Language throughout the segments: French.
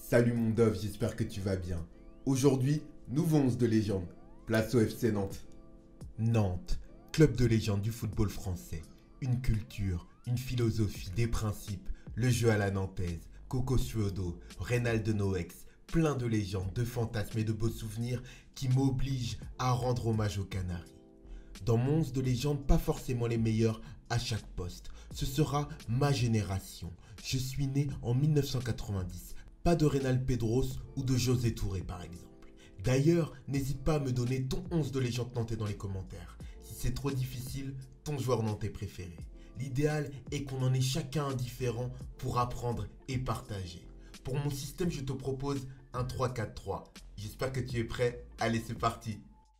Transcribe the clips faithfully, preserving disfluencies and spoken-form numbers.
Salut mon Dove, j'espère que tu vas bien. Aujourd'hui, nouveau onze de légende, place au F C Nantes. Nantes, club de légende du football français. Une culture, une philosophie, des principes, le jeu à la nantaise, Coco Suodo, Reynald Noex, plein de légendes, de fantasmes et de beaux souvenirs qui m'obligent à rendre hommage aux Canaries. Dans mon onze de légende, pas forcément les meilleurs à chaque poste. Ce sera ma génération. Je suis né en mille neuf cent quatre-vingt-dix. Pas de Reynald Pedros ou de José Touré par exemple. D'ailleurs, n'hésite pas à me donner ton onze de légende nantais dans les commentaires. Si c'est trop difficile, ton joueur nantais préféré. L'idéal est qu'on en ait chacun un différent pour apprendre et partager. Pour mon système, je te propose un trois quatre trois. J'espère que tu es prêt. Allez, c'est parti.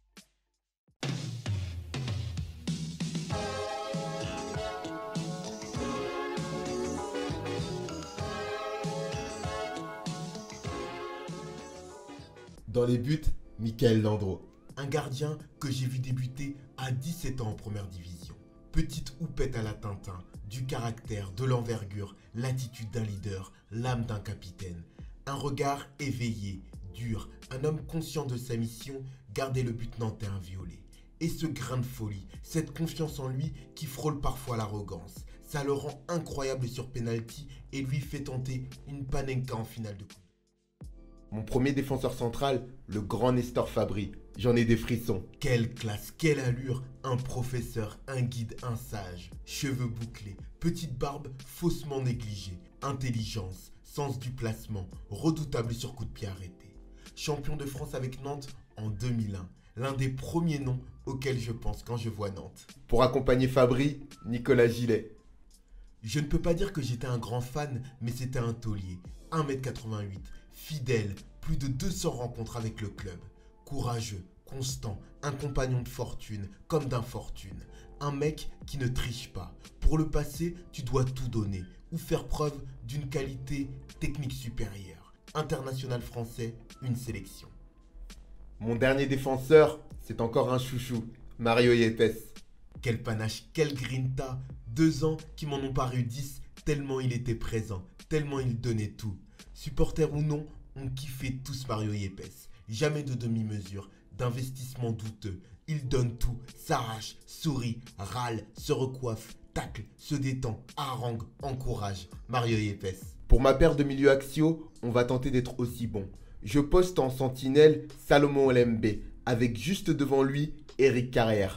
Dans les buts, Michael Landreau. Un gardien que j'ai vu débuter à dix-sept ans en première division. Petite houppette à la Tintin, du caractère, de l'envergure, l'attitude d'un leader, l'âme d'un capitaine. Un regard éveillé, dur, un homme conscient de sa mission, garder le but nantais inviolé. Et ce grain de folie, cette confiance en lui qui frôle parfois l'arrogance. Ça le rend incroyable sur penalty et lui fait tenter une panenka en finale de coupe. Mon premier défenseur central, le grand Nestor Fabri. J'en ai des frissons. Quelle classe, quelle allure, un professeur, un guide, un sage. Cheveux bouclés, petite barbe faussement négligée, intelligence, sens du placement, redoutable sur coup de pied arrêté. Champion de France avec Nantes en deux mille un, l'un des premiers noms auxquels je pense quand je vois Nantes. Pour accompagner Fabri, Nicolas Gillet. Je ne peux pas dire que j'étais un grand fan, mais c'était un taulier, un mètre quatre-vingt-huit, fidèle, plus de deux cents rencontres avec le club. Courageux, constant, un compagnon de fortune, comme d'infortune. Un mec qui ne triche pas. Pour le passé, tu dois tout donner ou faire preuve d'une qualité technique supérieure. International français, une sélection. Mon dernier défenseur, c'est encore un chouchou, Mario Yepes. Quel panache, quelle grinta. Deux ans qui m'en ont paru dix, tellement il était présent, tellement il donnait tout. Supporters ou non, on kiffait tous Mario Yepes. Jamais de demi-mesure, d'investissement douteux. Il donne tout, s'arrache, sourit, râle, se recoiffe, tacle, se détend, harangue, encourage. Mario Yepes. Pour ma paire de milieux axiaux, on va tenter d'être aussi bon. Je poste en sentinelle Salomon Olembe, avec juste devant lui Eric Carrière.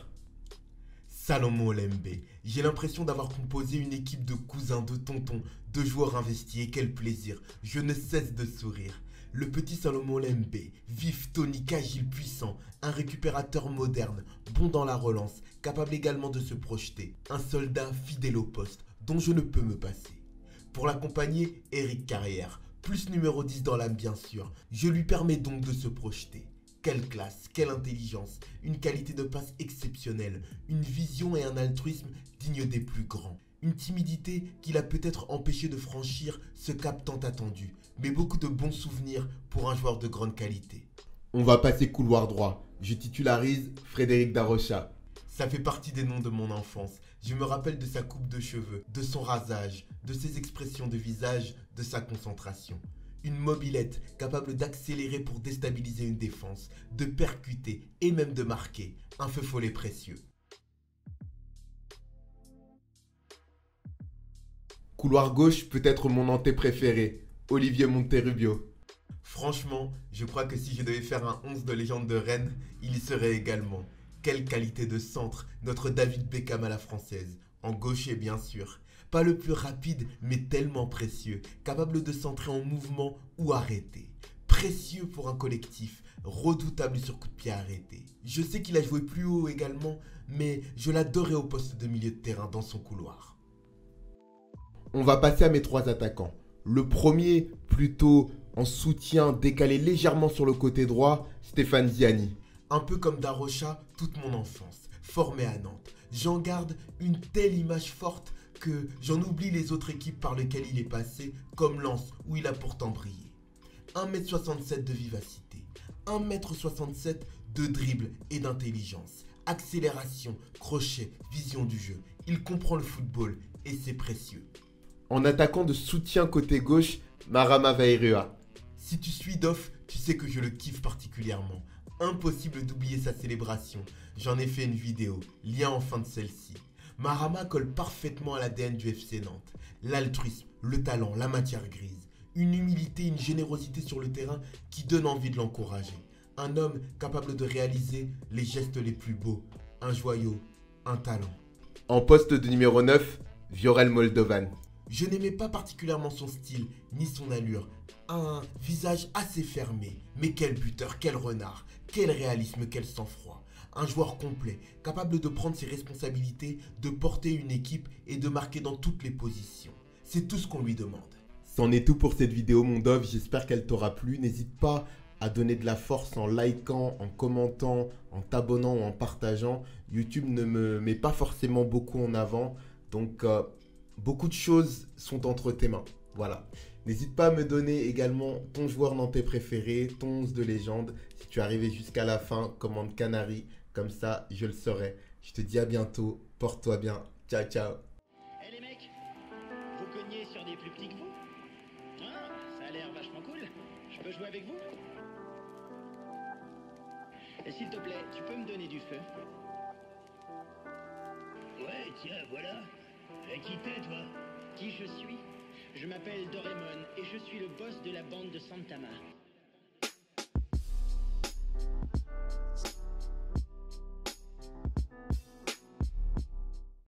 Salomon Olembe. J'ai l'impression d'avoir composé une équipe de cousins, de tontons, de joueurs investis et quel plaisir. Je ne cesse de sourire. Le petit Salomon Olembe, vif, tonique, agile, puissant, un récupérateur moderne, bon dans la relance, capable également de se projeter. Un soldat fidèle au poste, dont je ne peux me passer. Pour l'accompagner, Eric Carrière, plus numéro dix dans l'âme bien sûr. Je lui permets donc de se projeter. Quelle classe, quelle intelligence, une qualité de passe exceptionnelle, une vision et un altruisme dignes des plus grands. Une timidité qui l'a peut-être empêché de franchir ce cap tant attendu, mais beaucoup de bons souvenirs pour un joueur de grande qualité. On va passer couloir droit. Je titularise Frédéric Darocha. Ça fait partie des noms de mon enfance. Je me rappelle de sa coupe de cheveux, de son rasage, de ses expressions de visage, de sa concentration. Une mobilette capable d'accélérer pour déstabiliser une défense, de percuter et même de marquer. Un feu follet précieux. Couloir gauche peut être mon nantais préféré, Olivier Monterrubio. Franchement, je crois que si je devais faire un onze de légende de Rennes, il y serait également. Quelle qualité de centre, notre David Beckham à la française, en gaucher bien sûr. Pas le plus rapide, mais tellement précieux, capable de centrer en mouvement ou arrêter. Précieux pour un collectif, redoutable sur coup de pied arrêté. Je sais qu'il a joué plus haut également, mais je l'adorais au poste de milieu de terrain dans son couloir. On va passer à mes trois attaquants. Le premier, plutôt en soutien, décalé légèrement sur le côté droit, Stéphane Ziani. Un peu comme Darocha, toute mon enfance, formé à Nantes. J'en garde une telle image forte que j'en oublie les autres équipes par lesquelles il est passé, comme Lens, où il a pourtant brillé. un mètre soixante-sept de vivacité, un mètre soixante-sept de dribble et d'intelligence, accélération, crochet, vision du jeu. Il comprend le football et c'est précieux. En attaquant de soutien côté gauche, Marama Vairua. Si tu suis Doff, tu sais que je le kiffe particulièrement. Impossible d'oublier sa célébration. J'en ai fait une vidéo, lien en fin de celle-ci. Marama colle parfaitement à l'A D N du F C Nantes. L'altruisme, le talent, la matière grise. Une humilité, une générosité sur le terrain qui donne envie de l'encourager. Un homme capable de réaliser les gestes les plus beaux. Un joyau, un talent. En poste de numéro neuf, Viorel Moldovan. Je n'aimais pas particulièrement son style, ni son allure. Un visage assez fermé. Mais quel buteur, quel renard, quel réalisme, quel sang-froid. Un joueur complet, capable de prendre ses responsabilités, de porter une équipe et de marquer dans toutes les positions. C'est tout ce qu'on lui demande. C'en est tout pour cette vidéo mon Dove, j'espère qu'elle t'aura plu. N'hésite pas à donner de la force en likant, en commentant, en t'abonnant ou en partageant. YouTube ne me met pas forcément beaucoup en avant, donc euh, beaucoup de choses sont entre tes mains. Voilà. N'hésite pas à me donner également ton joueur nantais préféré, ton onze de légende. Si tu es arrivé jusqu'à la fin, commande Canary, comme ça je le saurai. Je te dis à bientôt, porte-toi bien, ciao ciao. Eh les mecs, vous cognez sur des plus petits que vous? Hein? Ça a l'air vachement cool. Je peux jouer avec vous? Et s'il te plaît, tu peux me donner du feu? Ouais, tiens, voilà. Et qui t'es, toi? Qui je suis? Je m'appelle Doraemon et je suis le boss de la bande de Santama.